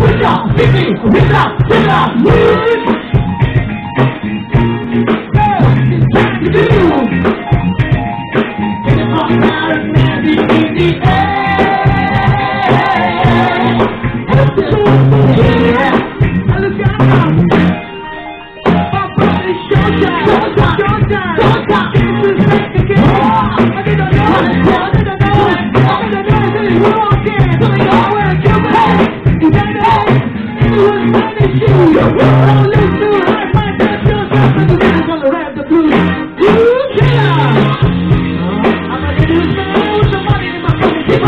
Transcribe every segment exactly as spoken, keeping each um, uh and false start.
Put your baby, with up, with up, move. Time to do. Get it all out and magic in the air. Look out now. My body's showtime, showtime, showtime, showtime. This is back again. I didn't know it, I didn't know it, I didn't know it, I didn't know it, it's wrong again. So they know where to go back. Is that it? It was funny shit. Don't listen to it, I might just yourself, and the rhythm's gonna rap the blues. You killer! I'm gonna do this man with the money in my fucking keep up.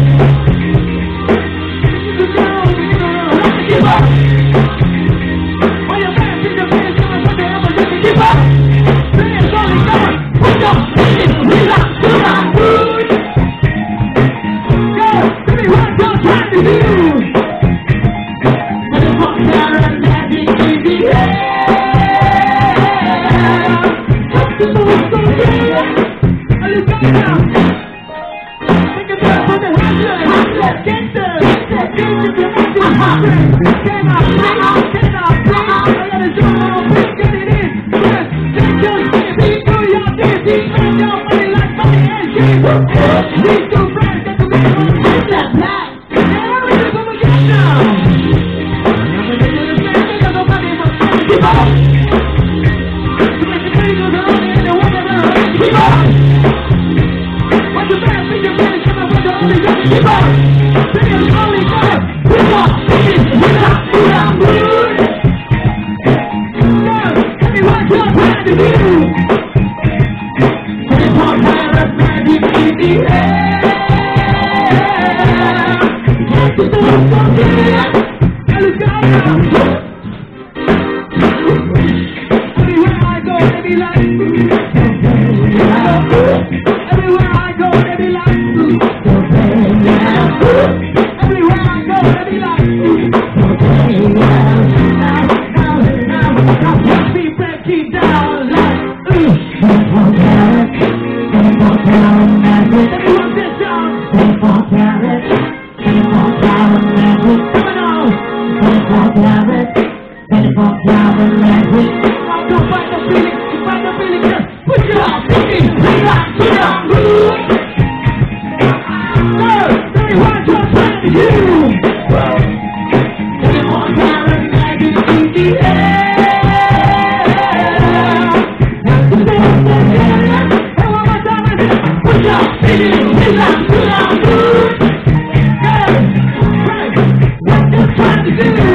This is the girl, you know, I'm gonna keep up. While your man in the face, I'm gonna keep up. Fans only going, put your feet, relax, relax, good. Girl, tell me what you're trying to do. Put the fuck down and magic in the air. Put the moves so good. Are you going now? Take a breath for the hustler, hustler, gangster, gangster, gangster, gangster. Came out, came out, came out, came out. I gotta show my own face, get it in. Yes, take your shit, be through your dancing. Spend your money like money and shit. These two friends got to make one hit that black. Now we just gonna get down. I'm gonna do this man, think of nobody but me. Keep up. To make the money go down and the woman gonna keep up. Watch your man, think your man, come up with the only guy. Keep up. Think of the only guy. Keep up. We're not, we're not good. Now, tell me what you're trying to do. Put it on fire and magic in the air. Get the moves so good. Let's go now. Everywhere I go, they be like, everywhere I go, they be like, everywhere I go, they be like, keep back, keep down, like, everyone sit down, don't fight no feeling, you fight no feeling, just put your feet, relax, put your mood. Girl, tell me what you're trying to do. Put it on down and magic in the air. That's the thing, and one more time, I said, put your feet, relax, put your mood. Girl, right, what you're trying to do.